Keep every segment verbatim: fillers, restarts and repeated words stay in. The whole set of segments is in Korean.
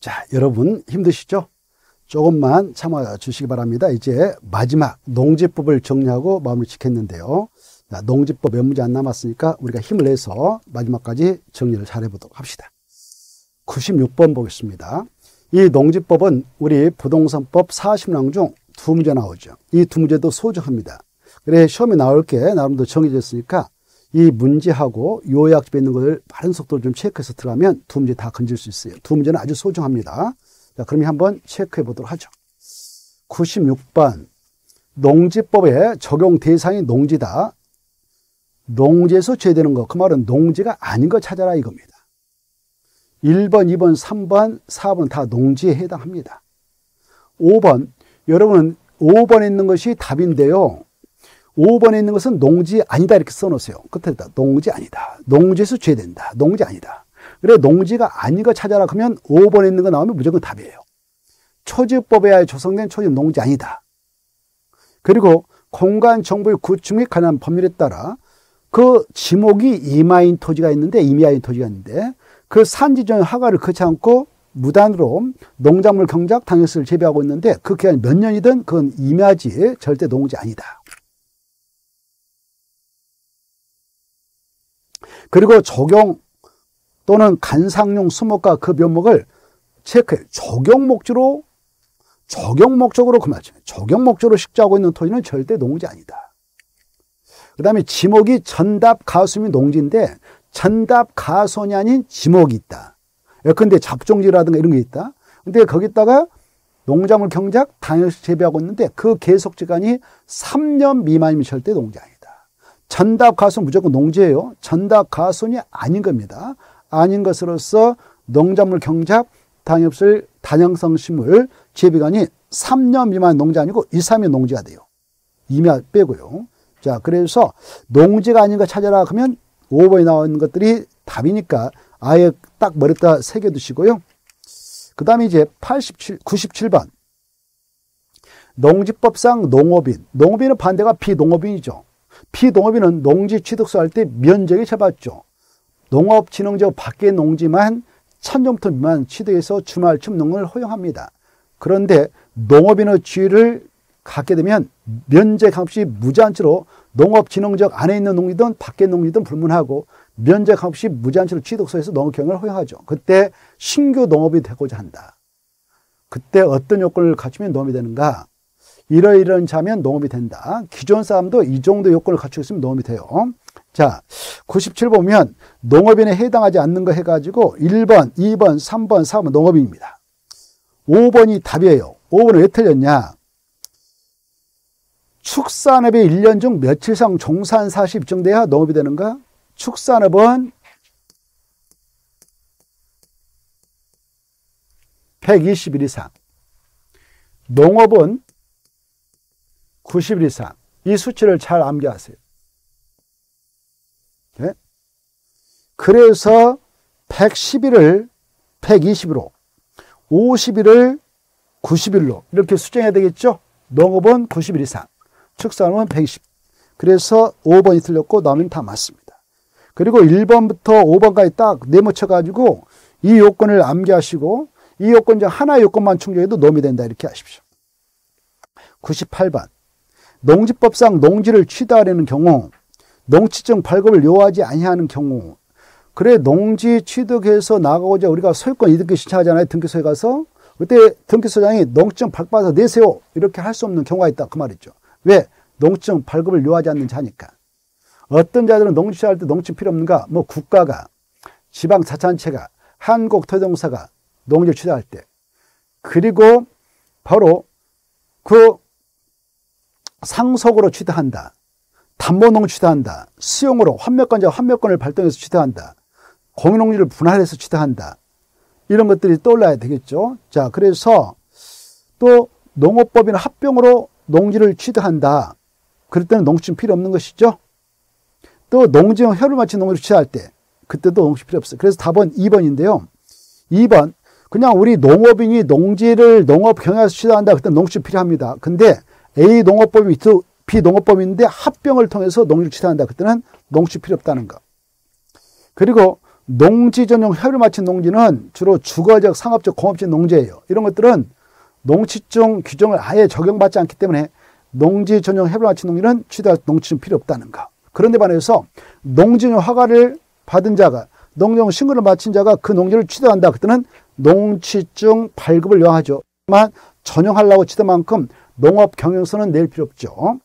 자, 여러분 힘드시죠? 조금만 참아 주시기 바랍니다. 이제 마지막 농지법을 정리하고 마무리 짓겠는데요. 자, 농지법 몇 문제 안 남았으니까 우리가 힘을 내서 마지막까지 정리를 잘 해보도록 합시다. 구십육 번 보겠습니다. 이 농지법은 우리 부동산법 사십 랑 중 두 문제 나오죠. 이 두 문제도 소중합니다. 그래 시험에 나올 게 나름대로 정해졌으니까 이 문제하고 요약집에 있는 것을 빠른 속도로 좀 체크해서 들어가면 두 문제 다 건질 수 있어요. 두 문제는 아주 소중합니다. 자, 그러면 한번 체크해 보도록 하죠. 구십육 번 농지법의 적용 대상이 농지다. 농지에서 제외되는 거, 그 말은 농지가 아닌 거 찾아라 이겁니다. 일 번, 이 번, 삼 번, 사 번 다 농지에 해당합니다. 오 번, 여러분은 오 번에 있는 것이 답인데요. 오 번에 있는 것은 농지 아니다 이렇게 써놓으세요. 끝에다 농지 아니다. 농지에서 제외된다. 농지 아니다. 그래 농지가 아닌 거 찾아라 그러면 오 번에 있는 거 나오면 무조건 답이에요. 초지법에 조성된 초지는 농지 아니다. 그리고 공간 정보의 구축 및 관한 법률에 따라 그 지목이 임야인 토지가 있는데 임야인 토지가 있는데 그 산지정 허가를 거치 않고 무단으로 농작물 경작 당해서를 재배하고 있는데 그 기간이 몇 년이든 그건 임야지 절대 농지 아니다. 그리고 적용 또는 간상용 수목과 그 묘목을 체크해. 적용 목적으로 적용 목적으로 그 말이죠. 적용 목적으로 식조하고 있는 토지는 절대 농지 아니다. 그 다음에 지목이 전답 가수미 농지인데 전답 가손이 아닌 지목이 있다. 예컨대 잡종지라든가 이런 게 있다. 근데 거기다가 농작물 경작 당해서 재배하고 있는데 그 계속기간이 삼 년 미만이면 절대 농지 아니다. 전답 가손 무조건 농지예요. 전답 가손이 아닌 겁니다. 아닌 것으로서 농작물 경작 당해없을 다양성 식물 재배기간이 삼 년 미만 농지 아니고 이, 삼 년 농지가 돼요. 임야 빼고요. 자, 그래서 농지가 아닌 거 찾아라 하면 오 번에 나와 있는 것들이 답이니까 아예 딱 머리에다 새겨두시고요. 그 다음에 이제 팔십칠, 구십칠 번 농지법상 농업인. 농업인은 반대가 비농업인이죠. 비농업인은 농지 취득서 할 때 면적이 잡았죠. 농업진흥지역 밖의 농지만 천 제곱미터 미만 취득해서 주말 춤농을 허용합니다. 그런데 농업인의 지위를 갖게 되면 면적 없이 무제한치로 농업진흥지역 안에 있는 농지든 밖의 농지든 불문하고 면적 없이 무제한치로 취득서에서 농업경영을 허용하죠. 그때 신규 농업이 되고자 한다. 그때 어떤 요건을 갖추면 농업이 되는가? 이러이러한 자면 농업이 된다. 기존 사람도 이 정도 요건을 갖추고 있으면 농업이 돼요. 자, 구십칠 보면 농업인에 해당하지 않는 거 해가지고 일 번, 이 번, 삼 번, 사 번 농업인입니다. 오 번이 답이에요. 오 번은 왜 틀렸냐? 축산업에 일 년 중 며칠 이상 종사한 사실이 입증돼야 농업이 되는가? 축산업은 백이십 일 이상, 농업은 구십 일 이상. 이 수치를 잘 암기하세요. 네? 그래서 백십 일을 백이십으로, 오십 일을 구십 일로 이렇게 수정해야 되겠죠? 농업은 구십 일 이상, 축산업은 백이십. 그래서 오 번이 틀렸고 나머지는 다 맞습니다. 그리고 일 번부터 오 번까지 딱 네모쳐가지고 이 요건을 암기하시고 이 요건 중 하나의 요건만 충족해도 농업이 된다 이렇게 하십시오. 구십팔 번 농지법상 농지를 취득하려는 경우 농취증 발급을 요하지 아니하는 경우 그래 농지 취득해서 나가고자 우리가 소유권 이득기 신청하잖아요. 등기소에 가서 그때 등기소장이 농취증 발급받아서 내세요 이렇게 할 수 없는 경우가 있다 그 말이죠. 왜? 농취증 발급을 요하지 않는 자니까. 어떤 자들은 농지 취득할 때 농취증 필요 없는가? 뭐 국가가, 지방자치단체가, 한국토지공사가 농지를 취득할 때 그리고 바로 그 상속으로 취득한다. 담보농지 취득한다. 수용으로 환매권자 환매권을 발동해서 취득한다. 공유농지를 분할해서 취득한다. 이런 것들이 떠올라야 되겠죠. 자, 그래서 또 농업법인 합병으로 농지를 취득한다. 그럴 때는 농취증 필요 없는 것이죠. 또 농지형 혈을 마친 농지를 취득할 때 그때도 농취증 필요 없어요. 그래서 답은 이 번인데요. 이 번 그냥 우리 농업인이 농지를 농업 경영에서 취득한다. 그때 농취증 필요합니다. 근데 A 농업법이 B 농업법인데 합병을 통해서 농지를 취득한다. 그때는 농취증 필요 없다는 거. 그리고 농지 전용 협의를 마친 농지는 주로 주거적, 상업적, 공업적 농지예요. 이런 것들은 농지증 규정을 아예 적용받지 않기 때문에 농지 전용 협의를 마친 농지는 취득할 농지증 필요 없다는 거. 그런데 반해서 농지 전용 허가를 받은 자가, 농지 전용 신고를 마친 자가 그 농지를 취득한다. 그때는 농지증 발급을 요하죠. 하지만 전용하려고 취득한 만큼 농업 경영서는 낼 필요 없죠.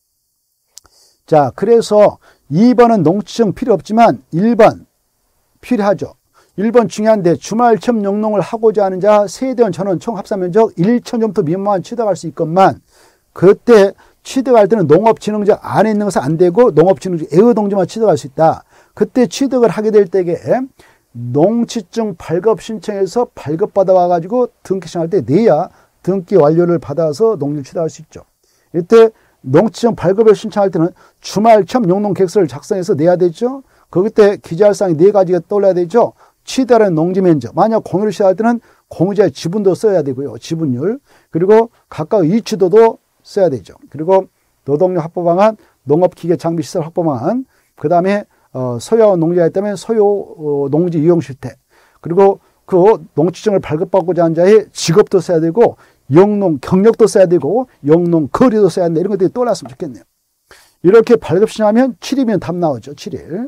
자, 그래서 이 번은 농지증 필요 없지만 일 번 필요하죠. 일 번 중요한데 주말 체험 영농을 하고자 하는 자 세대원 전원 총 합산면적 천제곱미터 미만만 취득할 수 있건만 그때 취득할 때는 농업진흥지 안에 있는 것은 안 되고 농업진흥지 외의 농지만 취득할 수 있다. 그때 취득을 하게 될 때에 농지증 발급 신청해서 발급받아 와가지고 등기 신청할 때 내야 등기 완료를 받아서 농지를 취득할 수 있죠. 이때 농지증 발급을 신청할 때는 주말 체험 영농 계획서를 작성해서 내야 되죠. 그때 기재할 사항이 네 가지가 떠올라야 되죠. 취득하는 농지 면적. 만약 공유를 취득할 때는 공유자의 지분도 써야 되고요. 지분율. 그리고 각각 이취도도 써야 되죠. 그리고 노동력 확보 방안, 농업기계 장비 시설 확보 방안, 그 다음에 어, 소유한 농지가 있다면 소유 어, 농지 이용 실태. 그리고 그 농지증을 발급받고자 하는 자의 직업도 써야 되고 영농 경력도 써야 되고 영농 거리도 써야 된다. 이런 것들이 떠올랐으면 좋겠네요. 이렇게 발급 신청하면 칠 일이면 답 나오죠. 칠 일.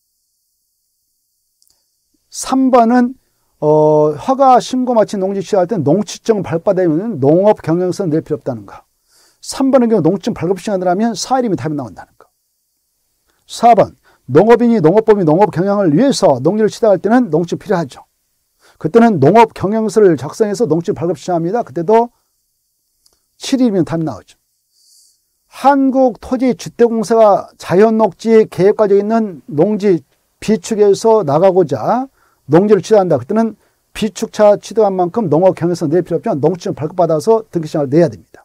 삼 번은 어, 허가 신고 마친 농지 취득할 때는 농지증 발급받으면 농업 경영서는 낼 필요 없다는 거. 삼 번의 경우 농지증 발급 신청하면 사 일이면 답이 나온다는 거. 사 번 농업인이 농업법인 농업 경영을 위해서 농지를 취득할 때는 농지증 필요하죠. 그때는 농업 경영서를 작성해서 농지증 발급 신청합니다. 그때도 칠 일이면 답이 나오죠. 한국토지주택공사가 자연녹지 계획까지 있는 농지 비축에서 나가고자 농지를 취득한다. 그때는 비축차 취득한 만큼 농업 경영서 낼 필요 없지만 농지증 발급받아서 등기신청을 내야 됩니다.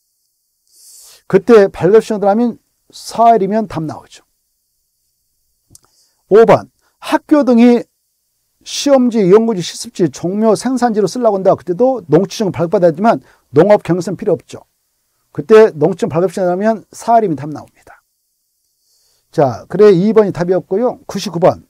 그때 발급신청을 하면 사 일이면 답 나오죠. 오 번 학교 등이 시험지, 연구지, 실습지, 종묘, 생산지로 쓰려고 한다. 그때도 농지증 발급받아야 되지만 농업 경영서는 필요 없죠. 그때 농지증 발급신청하면 사 일이면 답 나옵니다. 자, 그래 이 번이 답이었고요. 구십구 번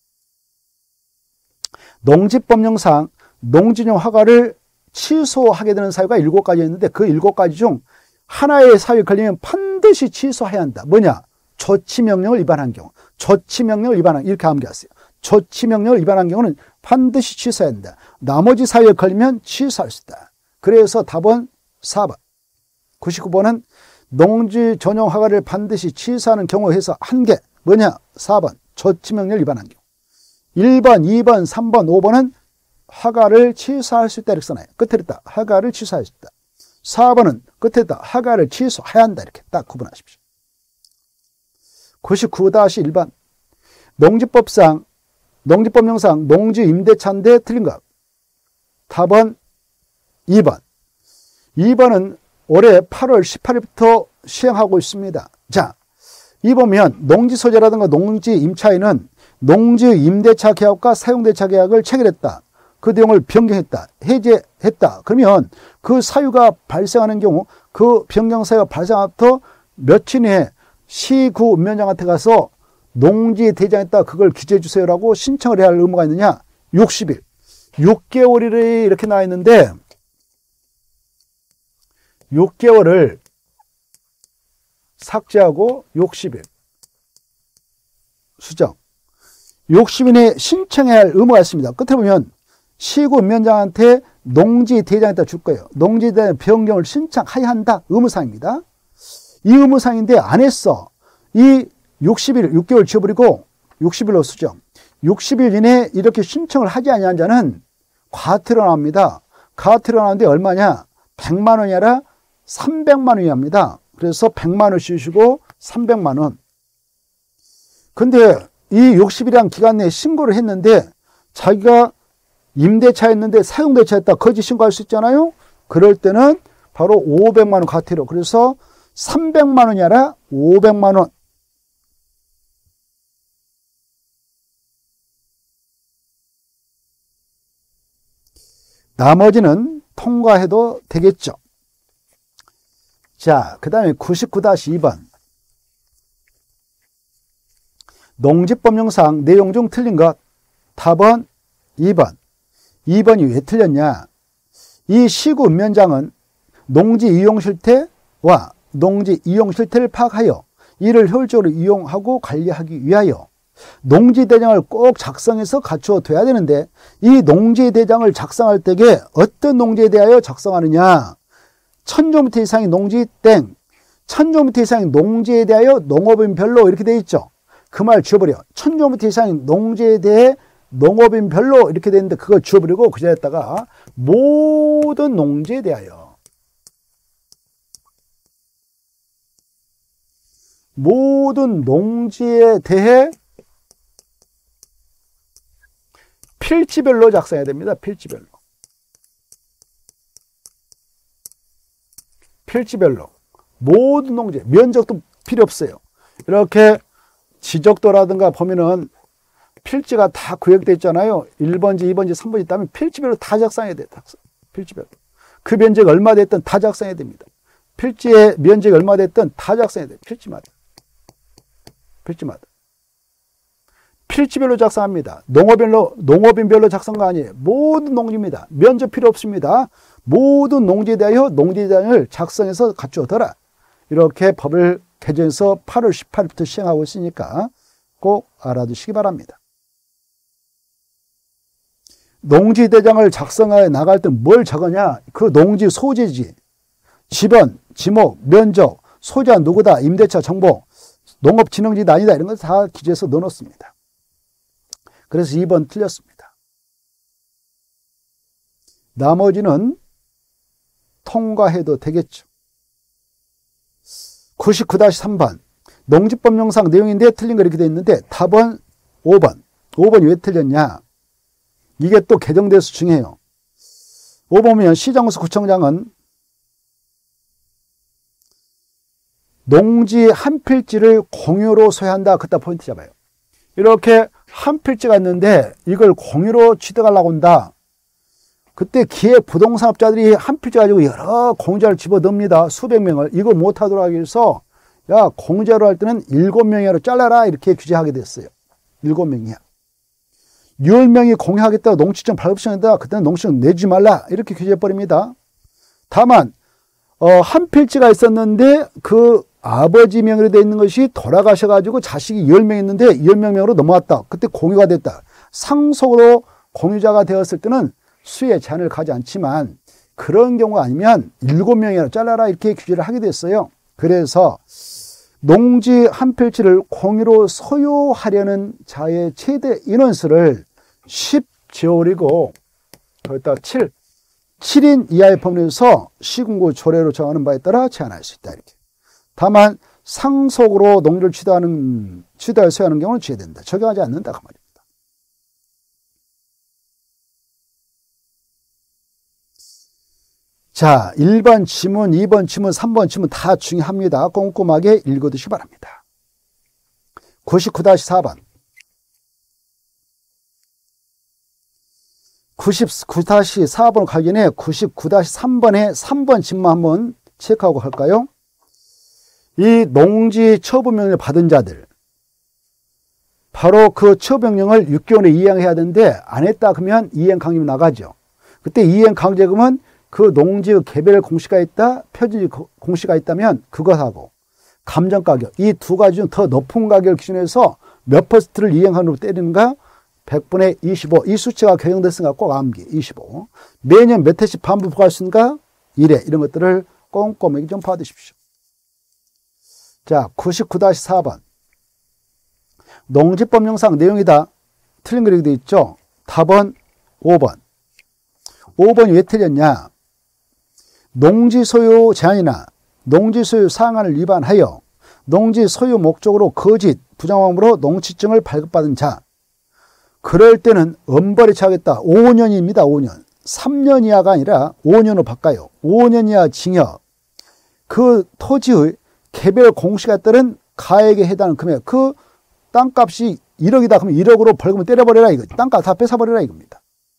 농지법령상 농지용 허가를 취소하게 되는 사유가 일곱 가지 있는데 그 일곱 가지 중 하나의 사유에 걸리면 반드시 취소해야 한다. 뭐냐? 조치명령을 위반한 경우. 조치명령을 위반한, 이렇게 암기하세요. 조치명령을 위반한 경우는 반드시 취소해야 한다. 나머지 사유에 걸리면 취소할 수 있다. 그래서 답은 사 번. 구십구 번은 농지 전용 허가를 반드시 취소하는 경우에 해서 한 개. 뭐냐? 사 번. 조치명령을 위반한 경우. 일 번, 이 번, 삼 번, 오 번은 허가를 취소할 수 있다. 이렇게 써놔요. 끝에 있다. 허가를 취소할 수 있다. 사 번은 끝에 있다. 허가를 취소해야 한다. 이렇게 딱 구분하십시오. 구십구 일 번. 농지법상, 농지법령상 농지 임대차인데 틀린 것. 답은 이 번. 이 번은 올해 팔월 십팔일부터 시행하고 있습니다. 자, 이 보면 농지 소재라든가 농지 임차인은 농지 임대차 계약과 사용대차 계약을 체결했다. 그 내용을 변경했다. 해제했다. 그러면 그 사유가 발생하는 경우 그 변경 사유가 발생하부터 며칠 내에 시구 운면장한테 가서 농지 대장했다. 그걸 기재해 주세요라고 신청을 해야 할 의무가 있느냐? 육십 일. 육 개월이 이렇게 나와 있는데 육 개월을 삭제하고 육십 일. 수정. 육십 일에 신청해야 할 의무가 있습니다. 끝에 보면 시구 운면장한테 농지 대장에다 줄 거예요. 농지 대장 변경을 신청해야 한다. 의무사항입니다. 이 의무사항인데 안 했어. 이 육십 일, 육 개월 지워버리고 육십 일로 수정. 육십 일 이내에 이렇게 신청을 하지 않은 자는 과태료 나옵니다. 과태료 나오는데 얼마냐? 백만 원이 아니라 삼백만 원이 합니다. 그래서 백만 원 씌우시고 삼백만 원. 근데 이 육십 일이라는 기간 내에 신고를 했는데 자기가 임대차였는데 사용대차였다. 거짓 신고할 수 있잖아요. 그럴 때는 바로 오백만 원 과태료. 그래서 삼백만 원이 아니라 오백만 원. 나머지는 통과해도 되겠죠. 자, 그 다음에 구십구 이 번. 농지법령상 내용 중 틀린 것. 답은 이 번. 이 번이 왜 틀렸냐? 이 시구 운면장은 농지 이용 실태와 농지 이용 실태를 파악하여 이를 효율적으로 이용하고 관리하기 위하여 농지대장을 꼭 작성해서 갖추어 둬야 되는데, 이 농지대장을 작성할 때에 어떤 농지에 대하여 작성하느냐? 천조미터 이상의 농지 땡, 천조미터 이상의 농지에 대하여 농업인별로 이렇게 되어 있죠. 그 말 지워버려. 천조미터 이상의 농지에 대해 농업인별로 이렇게 되는데 그걸 지워버리고 그 자리에다가 모든 농지에 대하여, 모든 농지에 대해 필지별로 작성해야 됩니다. 필지별로. 필지별로. 모든 농지, 면적도 필요 없어요. 이렇게 지적도라든가 보면은 필지가 다 구역되어 있잖아요. 일 번지, 이 번지, 삼 번지 있다면 필지별로 다 작성해야 돼요. 필지별로. 그 면적이 얼마 됐든 다 작성해야 됩니다. 필지의 면적이 얼마 됐든 다 작성해야 돼요. 필지마다. 필지마다. 필지별로 작성합니다. 농업별로, 농업인별로 작성가 아니에요. 모든 농지입니다. 면적 필요 없습니다. 모든 농지에 대하여 농지대장을 작성해서 갖추어둬라. 이렇게 법을 개정해서 팔월 십팔일부터 시행하고 있으니까 꼭 알아두시기 바랍니다. 농지대장을 작성하여 나갈 때 뭘 적으냐? 그 농지 소재지. 지번, 지목, 면적, 소재가 누구다, 임대차 정보, 농업진흥지다 아니다, 이런 거 다 기재해서 넣어놓습니다. 그래서 이 번 틀렸습니다. 나머지는 통과해도 되겠죠. 구십구 다시 삼 번. 농지법령상 내용인데 틀린 거 이렇게 되어 있는데 답은 오 번. 오 번이 왜 틀렸냐? 이게 또 개정돼서 중요해요. 오 번 보면 시장수 구청장은 농지 한 필지를 공유로 소유한다. 그따 포인트 잡아요. 이렇게 한 필지가 있는데 이걸 공유로 취득하려고 한다. 그때 기획 부동산업자들이 한 필지 가지고 여러 공자를 집어넣습니다. 수백 명을. 이거 못하도록 하기 위해서 야, 공자로 할 때는 일곱 명이로 잘라라 이렇게 규제하게 됐어요. 일곱 명이야. 열 명이 공유하겠다고 농지청 발급시켰다. 그때는 농지청 내주지 말라 이렇게 규제해버립니다. 다만 어, 한 필지가 있었는데 그 아버지 명의로 되어 있는 것이 돌아가셔가지고 자식이 열 명 있는데 열 명으로 넘어왔다. 그때 공유가 됐다. 상속으로 공유자가 되었을 때는 수에 제한을 가지 않지만 그런 경우가 아니면 일곱 명이나 잘라라 이렇게 규제를 하게 됐어요. 그래서 농지 한 필지를 공유로 소유하려는 자의 최대 인원수를 십 제곱이고 거기다 칠, 칠 인 이하의 법률에서 시군구 조례로 정하는 바에 따라 제한할 수 있다. 이렇게. 다만 상속으로 농지를 취득하는 취득할 소유하는 경우는 제외된다. 적용하지 않는다 그 말입니다. 자, 일 번 지문, 이 번 지문, 삼 번 지문 다 중요합니다. 꼼꼼하게 읽어두시기 바랍니다. 구십구 다시 사 번. 구십구 다시 사 번 가기 전에 구십구 다시 삼 번에 삼 번 지문 한번 체크하고 할까요? 이 농지 처분명령을 받은 자들, 바로 그 처분명령을 육 개월에 이행해야 되는데 안 했다 그러면 이행 강림이 나가죠. 그때 이행 강제금은 그 농지의 개별 공시가 있다, 표지 공시가 있다면 그것하고 감정가격, 이 두 가지 중 더 높은 가격을 기준해서 몇 퍼센트를 이행하는 때리는가? 백분의 이십오. 이 수치가 개정됐으니까 꼭 암기. 이십오. 매년 몇 회씩 반복할 수 있는가? 일 회. 이런 것들을 꼼꼼하게 좀 봐두십시오. 자, 구십구 다시 사 번. 농지법령상 내용이다. 틀린 거 이렇게 되어 있죠? 답은 오 번. 오 번이 왜 틀렸냐? 농지 소유 제한이나 농지 소유 사항안을 위반하여 농지 소유 목적으로 거짓, 부정함으로 농지증을 발급받은 자, 그럴 때는 엄벌에 처하겠다. 오 년입니다. 오 년. 삼 년 이하가 아니라 오 년으로 바꿔요. 오 년 이하 징역. 그 토지의 개별 공시가 따른 가액에 해당하는 금액, 그 땅값이 일억이다 그러면 일억으로 벌금을 때려버려라 이거. 땅값 다 뺏어버려라 이겁니다.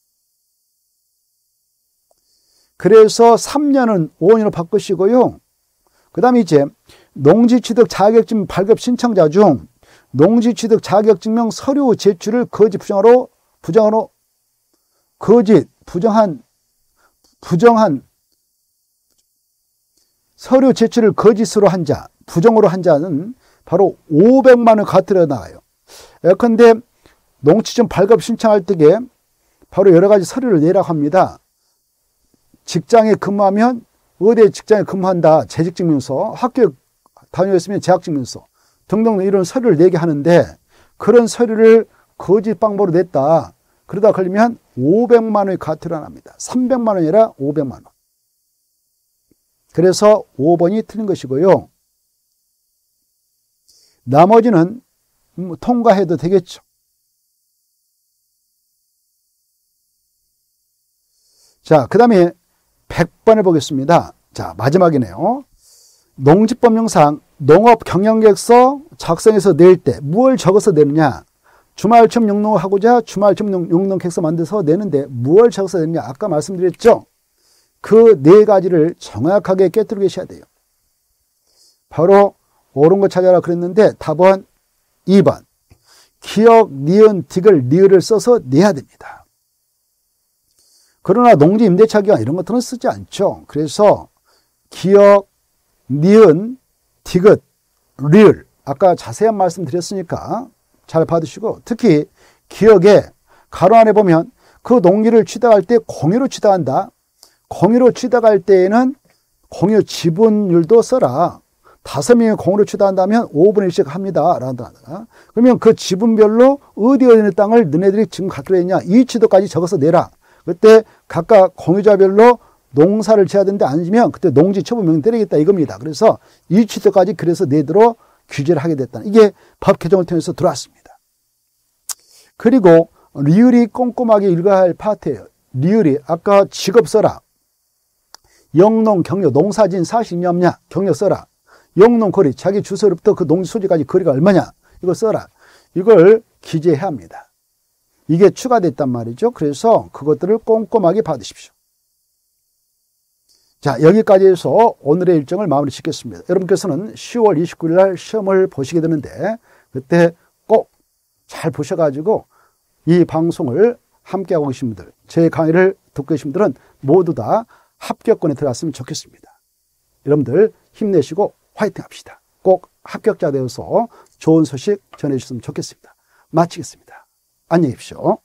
그래서 삼 년은 오 년으로 바꾸시고요. 그 다음에 이제 농지취득 자격증 발급 신청자 중 농지취득 자격증명 서류 제출을 거짓 부정으로 부정으로 거짓, 부정한, 부정한 서류 제출을 거짓으로 한 자, 부정으로 한 자는 바로 오백만 원 과태료가 나가요. 예컨대 농지점 발급 신청할 때에 바로 여러 가지 서류를 내라고 합니다. 직장에 근무하면 어디 직장에 근무한다, 재직증명서, 학교에 다녀있으면 재학증명서 등등 이런 서류를 내게 하는데 그런 서류를 거짓 방법으로 냈다. 그러다 걸리면 오백만 원의 과태료가 납니다. 삼백만 원이 아니라 오백만 원. 그래서 오 번이 틀린 것이고요. 나머지는 통과해도 되겠죠. 자, 그 다음에 백 번을 보겠습니다. 자, 마지막이네요. 농지법령상 농업 경영계획서 작성해서 낼 때 무엇을 적어서 내느냐? 주말점 용농을 하고자 주말점 용농계획서 만들어서 내는데 무엇을 적어서 내느냐? 아까 말씀드렸죠? 그 네 가지를 정확하게 깨뜨리고 계셔야 돼요. 바로 옳은 거 찾아라 그랬는데 답은 이 번. 기역, 니은, 딕을, 리을을 써서 내야 됩니다. 그러나 농지 임대차 기간 이런 것들은 쓰지 않죠. 그래서 기역, 니은, 디귿, 리을 아까 자세한 말씀 드렸으니까 잘 받으시고 특히 기역에 가로 안에 보면 그 농지를 취득할 때 공유로 취득한다. 공유로 취득할 때에는 공유 지분율도 써라. 다섯 명이 공유로 취득한다면 오분의 일씩 합니다. 라든가. 그러면 그 지분별로 어디 어디 있는 땅을 너네들이 지금 갖기로 했냐. 이 취득까지 적어서 내라. 그때 각각 공유자별로 농사를 지어야 되는데 안 지면 그때 농지 처분명 때리겠다 이겁니다. 그래서 이 취득까지 그래서 내도록 규제를 하게 됐다는 이게 법 개정을 통해서 들어왔습니다. 그리고 리을이 꼼꼼하게 읽어야 할 파트예요. 리을이 아까 직업 써라. 영농, 경력, 농사진 사실 있냐 없냐 경력 써라. 영농 거리, 자기 주소로부터 그 농지 소지까지 거리가 얼마냐 이거 써라. 이걸 기재해야 합니다. 이게 추가됐단 말이죠. 그래서 그것들을 꼼꼼하게 받으십시오. 자, 여기까지 해서 오늘의 일정을 마무리 짓겠습니다. 여러분께서는 시월 이십구일 날 시험을 보시게 되는데 그때 꼭 잘 보셔가지고 이 방송을 함께하고 계신 분들, 제 강의를 듣고 계신 분들은 모두 다 합격권에 들어갔으면 좋겠습니다. 여러분들 힘내시고 화이팅 합시다. 꼭 합격자 되어서 좋은 소식 전해주셨으면 좋겠습니다. 마치겠습니다. 안녕히 계십시오.